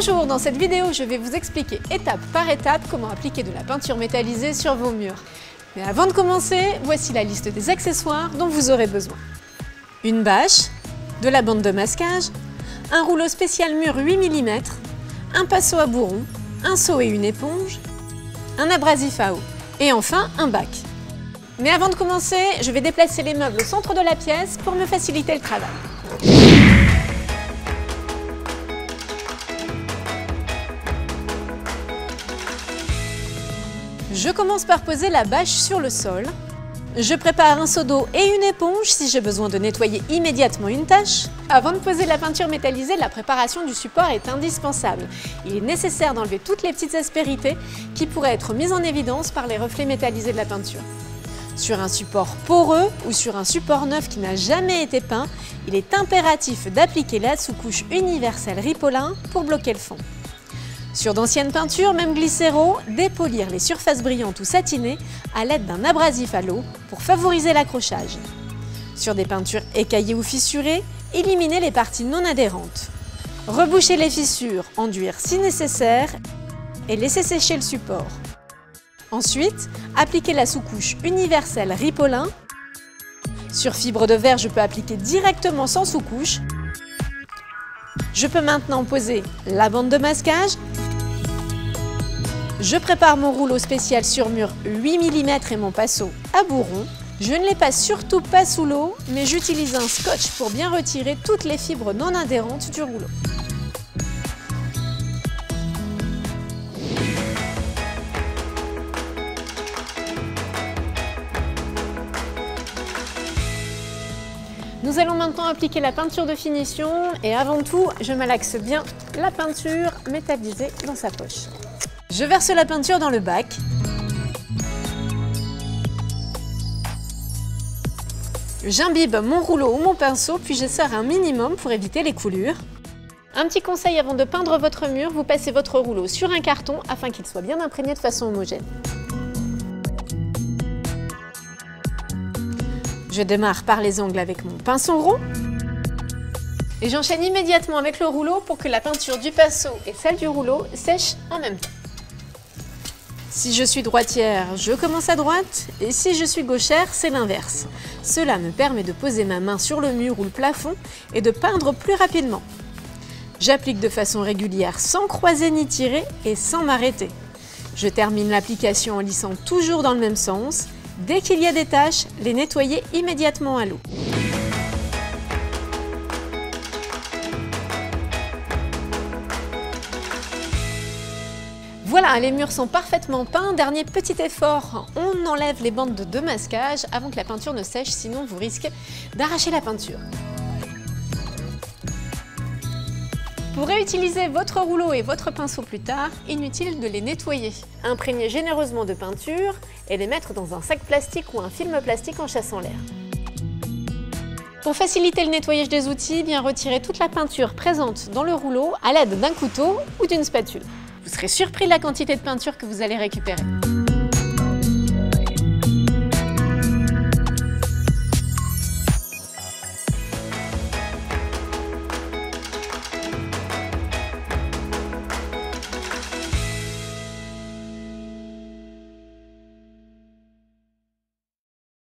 Bonjour, dans cette vidéo, je vais vous expliquer étape par étape comment appliquer de la peinture métallisée sur vos murs. Mais avant de commencer, voici la liste des accessoires dont vous aurez besoin. Une bâche, de la bande de masquage, un rouleau spécial mur 8 mm, un pinceau à bourron, un seau et une éponge, un abrasif à eau et enfin un bac. Mais avant de commencer, je vais déplacer les meubles au centre de la pièce pour me faciliter le travail. Je commence par poser la bâche sur le sol. Je prépare un seau d'eau et une éponge si j'ai besoin de nettoyer immédiatement une tâche. Avant de poser la peinture métallisée, la préparation du support est indispensable. Il est nécessaire d'enlever toutes les petites aspérités qui pourraient être mises en évidence par les reflets métallisés de la peinture. Sur un support poreux ou sur un support neuf qui n'a jamais été peint, il est impératif d'appliquer la sous-couche universelle Ripolin pour bloquer le fond. Sur d'anciennes peintures, même glycéro, dépolir les surfaces brillantes ou satinées à l'aide d'un abrasif à l'eau pour favoriser l'accrochage. Sur des peintures écaillées ou fissurées, éliminer les parties non adhérentes. Reboucher les fissures, enduire si nécessaire et laisser sécher le support. Ensuite, appliquer la sous-couche universelle Ripolin. Sur fibre de verre, je peux appliquer directement sans sous-couche. Je peux maintenant poser la bande de masquage. Je prépare mon rouleau spécial sur mur 8 mm et mon pinceau à bourron. Je ne les passe surtout pas sous l'eau, mais j'utilise un scotch pour bien retirer toutes les fibres non adhérentes du rouleau. Nous allons maintenant appliquer la peinture de finition et avant tout, je malaxe bien la peinture métallisée dans sa poche. Je verse la peinture dans le bac. J'imbibe mon rouleau ou mon pinceau puis j'esserre un minimum pour éviter les coulures. Un petit conseil avant de peindre votre mur, vous passez votre rouleau sur un carton afin qu'il soit bien imprégné de façon homogène. Je démarre par les angles avec mon pinceau rond et j'enchaîne immédiatement avec le rouleau pour que la peinture du pinceau et celle du rouleau sèchent en même temps. Si je suis droitière, je commence à droite et si je suis gauchère, c'est l'inverse. Cela me permet de poser ma main sur le mur ou le plafond et de peindre plus rapidement. J'applique de façon régulière sans croiser ni tirer et sans m'arrêter. Je termine l'application en lissant toujours dans le même sens. Dès qu'il y a des taches, les nettoyer immédiatement à l'eau. Voilà, les murs sont parfaitement peints. Dernier petit effort, on enlève les bandes de masquage avant que la peinture ne sèche, sinon vous risquez d'arracher la peinture. Pour réutiliser votre rouleau et votre pinceau plus tard, inutile de les nettoyer. Imprégnez généreusement de peinture et les mettre dans un sac plastique ou un film plastique en chassant l'air. Pour faciliter le nettoyage des outils, bien retirer toute la peinture présente dans le rouleau à l'aide d'un couteau ou d'une spatule. Vous serez surpris de la quantité de peinture que vous allez récupérer.